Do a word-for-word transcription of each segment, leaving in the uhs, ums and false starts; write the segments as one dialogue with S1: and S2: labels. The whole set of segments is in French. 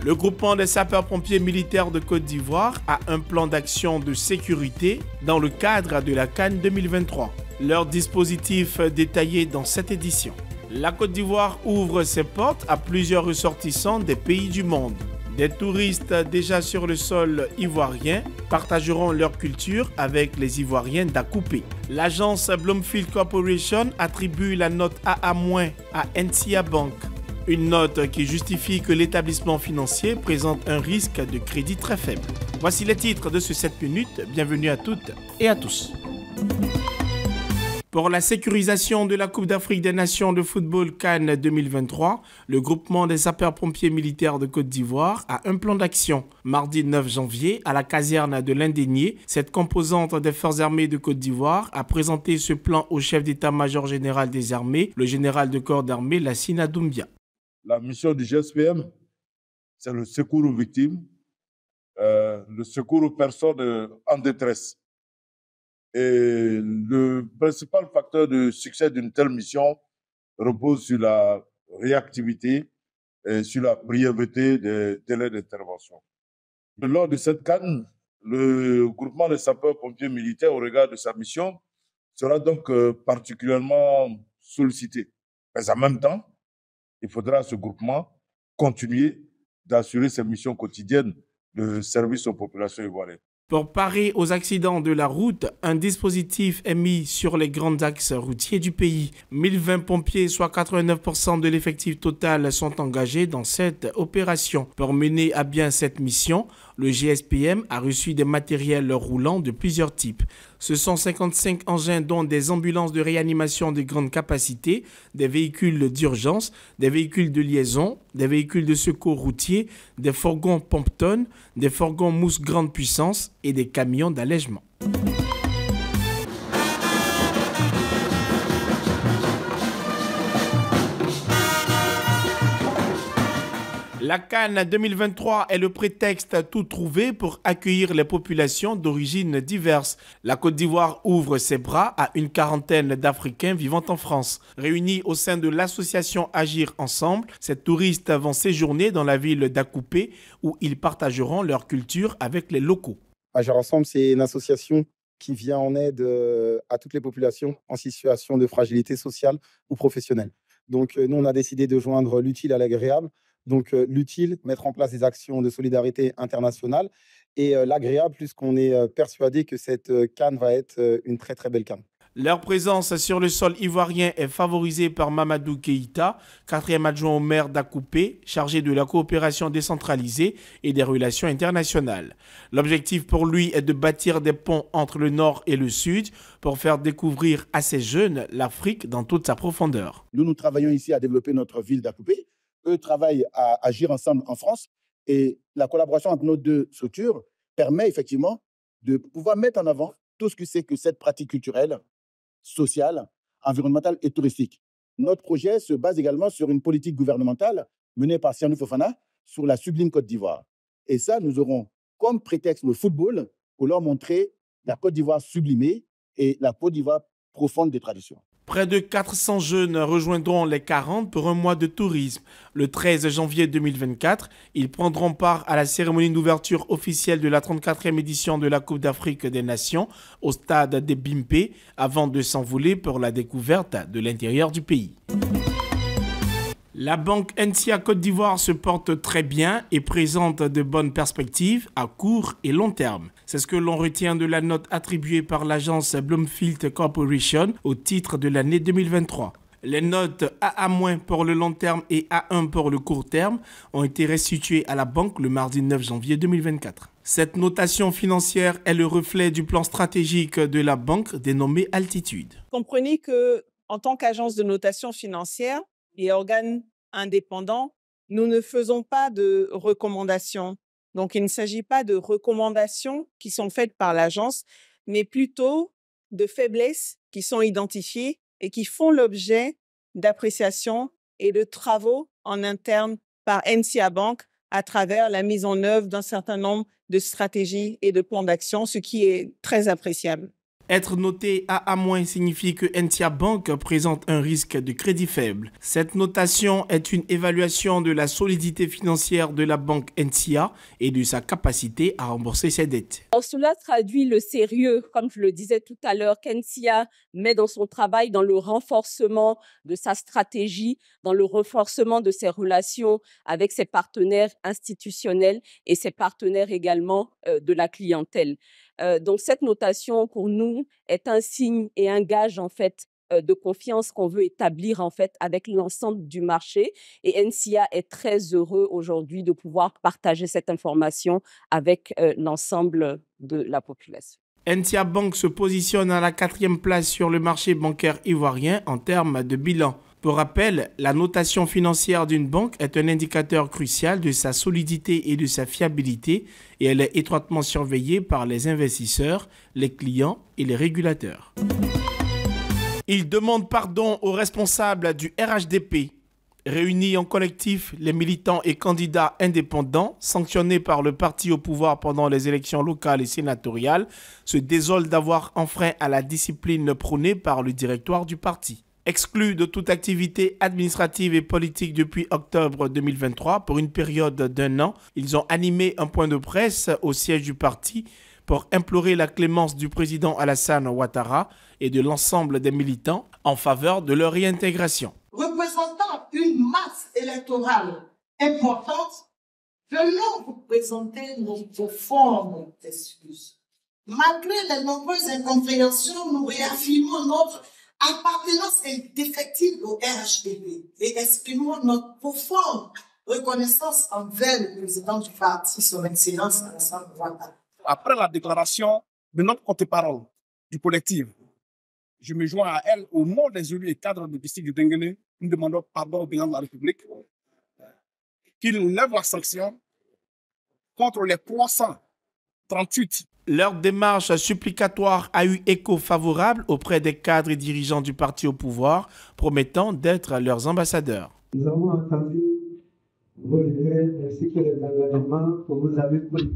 S1: Le groupement des sapeurs-pompiers militaires de Côte d'Ivoire a un plan d'action de sécurité dans le cadre de la CAN deux mille vingt-trois. Leur dispositif détaillé dans cette édition. La Côte d'Ivoire ouvre ses portes à plusieurs ressortissants des pays du monde. Des touristes déjà sur le sol ivoirien partageront leur culture avec les Ivoiriens d'Akoupé. L'agence Bloomfield Corporation attribue la note A A- à Nsia Bank. Une note qui justifie que l'établissement financier présente un risque de crédit très faible. Voici les titres de ce sept minutes. Bienvenue à toutes et à tous. Pour la sécurisation de la Coupe d'Afrique des Nations de football CAN deux mille vingt-trois, le groupement des sapeurs-pompiers militaires de Côte d'Ivoire a un plan d'action. Mardi neuf janvier, à la caserne de l'Indénié, cette composante des forces armées de Côte d'Ivoire a présenté ce plan au chef d'état-major général des armées, le général de corps d'armée Lassina Doumbia.
S2: La mission du G S P M, c'est le secours aux victimes, euh, le secours aux personnes en détresse. Et le principal facteur de succès d'une telle mission repose sur la réactivité et sur la brièveté des délais d'intervention. Lors de cette CAN, le groupement des sapeurs-pompiers militaires, au regard de sa mission, sera donc particulièrement sollicité. Mais en même temps, il faudra à ce groupement continuer d'assurer ses missions quotidiennes de service aux populations ivoiriennes.
S1: Pour parer aux accidents de la route, un dispositif est mis sur les grands axes routiers du pays. mille vingt pompiers, soit quatre-vingt-neuf pour cent de l'effectif total, sont engagés dans cette opération. Pour mener à bien cette mission, le G S P M a reçu des matériels roulants de plusieurs types. Ce sont cinquante-cinq engins dont des ambulances de réanimation de grande capacité, des véhicules d'urgence, des véhicules de liaison, des véhicules de secours routiers, des fourgons pompe-tonnes, des fourgons mousse grande puissance et des camions d'allègement. La CAN deux mille vingt-trois est le prétexte tout trouvé pour accueillir les populations d'origines diverses. La Côte d'Ivoire ouvre ses bras à une quarantaine d'Africains vivant en France. Réunis au sein de l'association Agir Ensemble, ces touristes vont séjourner dans la ville d'Akoupé où ils partageront leur culture avec les locaux.
S3: Agir Ensemble, c'est une association qui vient en aide à toutes les populations en situation de fragilité sociale ou professionnelle. Donc nous, on a décidé de joindre l'utile à l'agréable. Donc, euh, l'utile, mettre en place des actions de solidarité internationale et euh, l'agréable, puisqu'on est euh, persuadé que cette euh, CAN va être euh, une très très belle CAN.
S1: Leur présence sur le sol ivoirien est favorisée par Mamadou Keïta, quatrième adjoint au maire d'Akoupé, chargé de la coopération décentralisée et des relations internationales. L'objectif pour lui est de bâtir des ponts entre le nord et le sud pour faire découvrir à ces jeunes l'Afrique dans toute sa profondeur.
S4: Nous, nous travaillons ici à développer notre ville d'Akoupé. Eux travaillent à Agir Ensemble en France et la collaboration entre nos deux structures permet effectivement de pouvoir mettre en avant tout ce que c'est que cette pratique culturelle, sociale, environnementale et touristique. Notre projet se base également sur une politique gouvernementale menée par Sianou Fofana sur la sublime Côte d'Ivoire. Et ça, nous aurons comme prétexte le football pour leur montrer la Côte d'Ivoire sublimée et la Côte d'Ivoire profonde des traditions.
S1: Près de quatre cents jeunes rejoindront les quarante pour un mois de tourisme. Le treize janvier deux mille vingt-quatre, ils prendront part à la cérémonie d'ouverture officielle de la trente-quatrième édition de la Coupe d'Afrique des Nations au stade des Bimpé avant de s'envoler pour la découverte de l'intérieur du pays. La banque Nsia Côte d'Ivoire se porte très bien et présente de bonnes perspectives à court et long terme. C'est ce que l'on retient de la note attribuée par l'agence Bloomfield Corporation au titre de l'année deux mille vingt-trois. Les notes A A- pour le long terme et A un pour le court terme ont été restituées à la banque le mardi neuf janvier deux mille vingt-quatre. Cette notation financière est le reflet du plan stratégique de la banque dénommé Altitude.
S5: Comprenez que, en tant qu'agence de notation financière et organe indépendant, nous ne faisons pas de recommandations. Donc, il ne s'agit pas de recommandations qui sont faites par l'agence, mais plutôt de faiblesses qui sont identifiées et qui font l'objet d'appréciations et de travaux en interne par Nsia Bank à travers la mise en œuvre d'un certain nombre de stratégies et de plans d'action, ce qui est très appréciable.
S1: Être noté A A- signifie que N T I A Bank présente un risque de crédit faible. Cette notation est une évaluation de la solidité financière de la banque N T I A et de sa capacité à rembourser ses dettes.
S6: Alors, cela traduit le sérieux, comme je le disais tout à l'heure, qu'N T I A met dans son travail, dans le renforcement de sa stratégie, dans le renforcement de ses relations avec ses partenaires institutionnels et ses partenaires également euh, de la clientèle. Euh, donc, cette notation, pour nous, est un signe et un gage, en fait, euh, de confiance qu'on veut établir, en fait, avec l'ensemble du marché. Et N T I A est très heureux aujourd'hui de pouvoir partager cette information avec euh, l'ensemble de la population.
S1: N T I A Bank se positionne à la quatrième place sur le marché bancaire ivoirien en termes de bilan. Pour rappel, la notation financière d'une banque est un indicateur crucial de sa solidité et de sa fiabilité et elle est étroitement surveillée par les investisseurs, les clients et les régulateurs. Il demande pardon aux responsables du R H D P. Réunis en collectif, les militants et candidats indépendants, sanctionnés par le parti au pouvoir pendant les élections locales et sénatoriales, se désolent d'avoir enfreint à la discipline prônée par le directoire du parti. Exclus de toute activité administrative et politique depuis octobre deux mille vingt-trois pour une période d'un an, ils ont animé un point de presse au siège du parti pour implorer la clémence du président Alassane Ouattara et de l'ensemble des militants en faveur de leur réintégration.
S7: Représentant une masse électorale importante, venons vous présenter nos profondes excuses. Malgré les nombreuses incompréhensions, nous réaffirmons notre appartenance indéfectible au R H D P et exprimons notre profonde reconnaissance envers le président du parti, son Excellence Alassane Ouattara.
S8: Après la déclaration de notre porte-parole du collectif, je me joins à elle au nom des élus et cadres du district de Denguene. Nous demandons pardon au président de la République qu'il lève la sanction contre les trois cent trente-huit.
S1: Leur démarche supplicatoire a eu écho favorable auprès des cadres et dirigeants du parti au pouvoir, promettant d'être leurs ambassadeurs.
S9: Nous avons entendu vos regrets ainsi que les engagements que vous avez pris.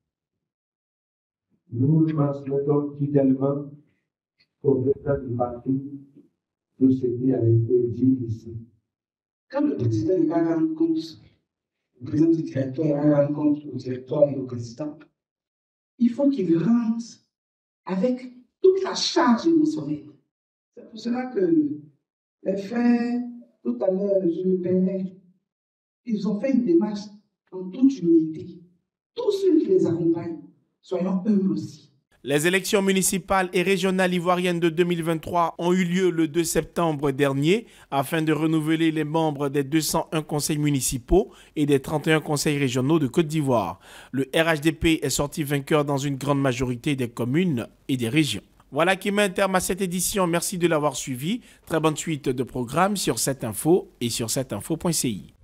S9: Nous transmettons fidèlement au président du parti tout ce qui a été dit ici.
S10: Quand le président il va rendre compte, le président du directeur va rendre compte au directeur et au président, il faut qu'il rentre avec toute la charge émotionnelle. C'est pour cela que les frères, tout à l'heure, je me permets, ils ont fait une démarche en toute humilité. Tous ceux qui les accompagnent, soyons humbles aussi.
S1: Les élections municipales et régionales ivoiriennes de deux mille vingt-trois ont eu lieu le deux septembre dernier afin de renouveler les membres des deux cent un conseils municipaux et des trente et un conseils régionaux de Côte d'Ivoire. Le R H D P est sorti vainqueur dans une grande majorité des communes et des régions. Voilà qui met un terme à cette édition. Merci de l'avoir suivi. Très bonne suite de programmes sur cette info et sur cette info point C I.